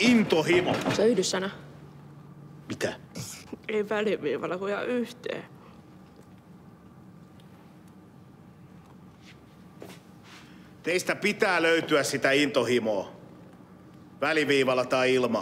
Intohimo. Se on yhdyssana. Mitä? Ei väliviivalla kuin ihan yhteen. Teistä pitää löytyä sitä intohimoa. Väliviivalla tai ilman.